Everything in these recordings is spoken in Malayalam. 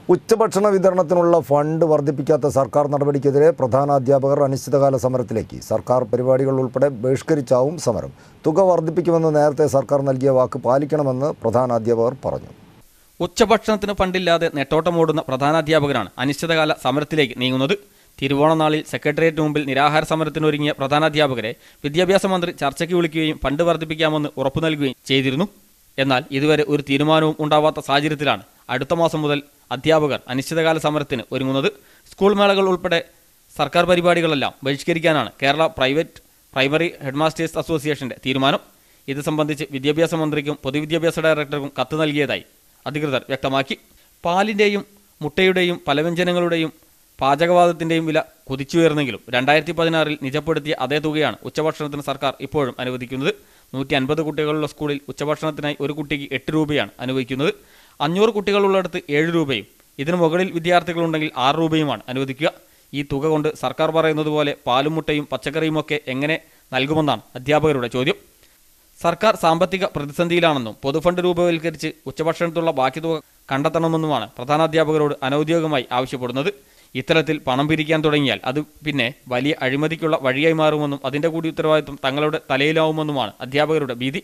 ഉച്ചഭക്ഷണ വിതരണത്തിനുള്ള ഫണ്ട് വർദ്ധിപ്പിക്കാത്ത സർക്കാർ നടപടിക്കെതിരെ പ്രധാനാധ്യാപകർ അനിശ്ചിതകാല സമരത്തിലേക്ക്. സർക്കാർ പരിപാടികൾ ഉൾപ്പെടെ ബഹിഷ്കരിച്ചാവും സമരം. തുക വർദ്ധിപ്പിക്കുമെന്ന് നേരത്തെ സർക്കാർ നൽകിയ വാക്ക് പാലിക്കണമെന്ന് പ്രധാനാധ്യാപകർ പറഞ്ഞു. ഉച്ചഭക്ഷണത്തിന് ഫണ്ടില്ലാതെ നെട്ടോട്ടമോടുന്ന പ്രധാനാധ്യാപകരാണ് അനിശ്ചിതകാല സമരത്തിലേക്ക് നീങ്ങുന്നത്. തിരുവോണനാളിൽ സെക്രട്ടേറിയറ്റിന് മുമ്പിൽ നിരാഹാര സമരത്തിനൊരുങ്ങിയ പ്രധാനാധ്യാപകരെ വിദ്യാഭ്യാസ മന്ത്രി ചർച്ചയ്ക്ക് വിളിക്കുകയും ഫണ്ട് വർദ്ധിപ്പിക്കാമെന്ന് ഉറപ്പു നൽകുകയും ചെയ്തിരുന്നു. എന്നാൽ ഇതുവരെ ഒരു തീരുമാനവും ഉണ്ടാവാത്ത സാഹചര്യത്തിലാണ് അടുത്ത മാസം മുതൽ അധ്യാപകർ അനിശ്ചിതകാല സമരത്തിന് ഒരുങ്ങുന്നത്. സ്കൂൾ മേളകൾ ഉൾപ്പെടെ സർക്കാർ പരിപാടികളെല്ലാം ബഹിഷ്കരിക്കാനാണ് കേരള പ്രൈമറി ഹെഡ്മാസ്റ്റേഴ്സ് അസോസിയേഷന്റെ തീരുമാനം. ഇത് സംബന്ധിച്ച് വിദ്യാഭ്യാസ മന്ത്രിക്കും പൊതുവിദ്യാഭ്യാസ ഡയറക്ടർക്കും കത്ത് നൽകിയതായി അധികൃതർ വ്യക്തമാക്കി. പാലിന്റെയും മുട്ടയുടെയും പലവ്യഞ്ജനങ്ങളുടെയും പാചകവാതത്തിന്റെയും വില കുതിച്ചുയർന്നെങ്കിലും 2016 നിജപ്പെടുത്തിയ അതേ തുകയാണ് ഉച്ചഭക്ഷണത്തിന് സർക്കാർ ഇപ്പോഴും അനുവദിക്കുന്നത്. 150 കുട്ടികളുള്ള സ്കൂളിൽ ഉച്ചഭക്ഷണത്തിനായി ഒരു കുട്ടിക്ക് 8 രൂപയാണ് അനുവദിക്കുന്നത്. 500 കുട്ടികളുള്ളിടത്ത് 7 രൂപയും ഇതിനു മുകളിൽ വിദ്യാർത്ഥികളുണ്ടെങ്കിൽ 6 രൂപയുമാണ് അനുവദിക്കുക. ഈ തുക കൊണ്ട് സർക്കാർ പറയുന്നത് പോലെ പാലും മുട്ടയും പച്ചക്കറിയുമൊക്കെ എങ്ങനെ നൽകുമെന്നാണ് അധ്യാപകരുടെ ചോദ്യം. സർക്കാർ സാമ്പത്തിക പ്രതിസന്ധിയിലാണെന്നും പൊതുഫണ്ട് രൂപവൽക്കരിച്ച് ഉച്ചഭക്ഷണത്തിലുള്ള ബാക്കി തുക കണ്ടെത്തണമെന്നുമാണ് പ്രധാനാധ്യാപകരോട് അനൌദ്യോഗികമായി ആവശ്യപ്പെടുന്നത്. ഇത്തരത്തിൽ പണം പിരിക്കാൻ തുടങ്ങിയാൽ അത് പിന്നെ വലിയ അഴിമതിക്കുള്ള വഴിയായി മാറുമെന്നും അതിൻ്റെ കൂടി ഉത്തരവാദിത്വം തങ്ങളുടെ തലയിലാവുമെന്നുമാണ് അധ്യാപകരുടെ ഭീതി.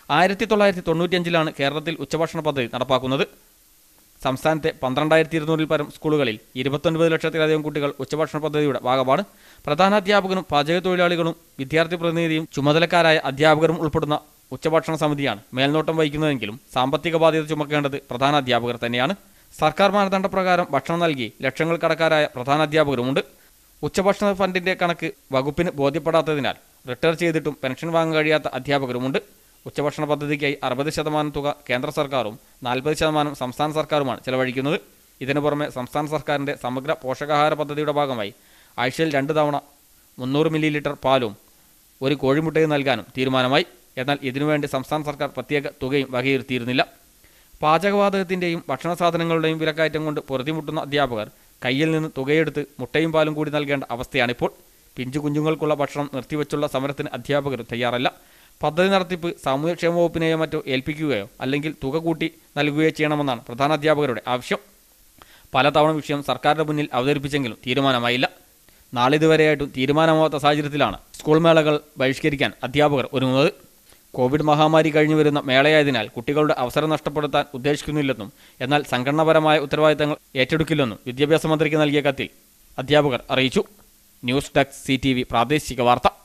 1995 കേരളത്തിൽ ഉച്ചഭക്ഷണ പദ്ധതി നടപ്പാക്കുന്നത്. സംസ്ഥാനത്തെ 12,200 പരം സ്കൂളുകളിൽ 29 ലക്ഷത്തിലധികം കുട്ടികൾ ഉച്ചഭക്ഷണ പദ്ധതിയുടെ ഭാഗമാണ്. പ്രധാനാധ്യാപകനും പാചക തൊഴിലാളികളും വിദ്യാർത്ഥി പ്രതിനിധിയും ചുമതലക്കാരായ അധ്യാപകരും ഉൾപ്പെടുന്ന ഉച്ചഭക്ഷണ സമിതിയാണ് മേൽനോട്ടം വഹിക്കുന്നതെങ്കിലും സാമ്പത്തിക ബാധ്യത ചുമക്കേണ്ടത് പ്രധാനാധ്യാപകർ തന്നെയാണ്. സർക്കാർ മാനദണ്ഡപ്രകാരം ഭക്ഷണം നൽകി ലക്ഷങ്ങൾ കടക്കാരായ പ്രധാനാധ്യാപകരുമുണ്ട്. ഉച്ചഭക്ഷണ ഫണ്ടിന്റെ കണക്ക് വകുപ്പിന് ബോധ്യപ്പെടാത്തതിനാൽ റിട്ടയർ ചെയ്തിട്ടും പെൻഷൻ വാങ്ങാൻ കഴിയാത്ത അധ്യാപകരുമുണ്ട്. ഉച്ചഭക്ഷണ പദ്ധതിക്കായി 60% തുക കേന്ദ്ര സർക്കാരും 40% സംസ്ഥാന സർക്കാരുമാണ് ചെലവഴിക്കുന്നത്. ഇതിനു പുറമെ സംസ്ഥാന സർക്കാരിൻ്റെ സമഗ്ര പോഷകാഹാര പദ്ധതിയുടെ ഭാഗമായി ആഴ്ചയിൽ 2 തവണ 300 മില്ലി പാലും ഒരു കോഴിമുട്ടയും നൽകാനും തീരുമാനമായി. എന്നാൽ ഇതിനുവേണ്ടി സംസ്ഥാന സർക്കാർ പ്രത്യേക തുകയും വകയിരുത്തിയിരുന്നില്ല. പാചകവാതകത്തിൻ്റെയും ഭക്ഷണ സാധനങ്ങളുടെയും വിലക്കയറ്റം കൊണ്ട് പൊറുതിമുട്ടുന്ന അധ്യാപകർ കയ്യിൽ നിന്ന് തുകയെടുത്ത് മുട്ടയും പാലും കൂടി നൽകേണ്ട അവസ്ഥയാണിപ്പോൾ. പിഞ്ചു കുഞ്ഞുങ്ങൾക്കുള്ള ഭക്ഷണം നിർത്തിവെച്ചുള്ള സമരത്തിന് അധ്യാപകർ തയ്യാറല്ല. പദ്ധതി നടത്തിപ്പ് സാമൂഹ്യക്ഷേമ വകുപ്പിനെയോ മറ്റോ ഏൽപ്പിക്കുകയോ അല്ലെങ്കിൽ തുക കൂട്ടി നൽകുകയോ ചെയ്യണമെന്നാണ് പ്രധാനാധ്യാപകരുടെ ആവശ്യം. പലതവണ വിഷയം സർക്കാരിൻ്റെ മുന്നിൽ അവതരിപ്പിച്ചെങ്കിലും തീരുമാനമായില്ല. നാളിതുവരെയായിട്ടും തീരുമാനമാവാത്ത സാഹചര്യത്തിലാണ് സ്കൂൾ മേളകൾ ബഹിഷ്കരിക്കാൻ അധ്യാപകർ ഒരുങ്ങുന്നത്. കോവിഡ് മഹാമാരി കഴിഞ്ഞു വരുന്ന മേളയായതിനാൽ കുട്ടികളുടെ അവസരം നഷ്ടപ്പെടുത്താൻ ഉദ്ദേശിക്കുന്നില്ലെന്നും എന്നാൽ സംഘടനാപരമായ ഉത്തരവാദിത്തങ്ങൾ ഏറ്റെടുക്കില്ലെന്നും വിദ്യാഭ്യാസ മന്ത്രിക്ക് നൽകിയ കത്തിൽ അധ്യാപകർ അറിയിച്ചു. ന്യൂസ് ഡെസ്ക് CTV പ്രാദേശിക വാർത്ത.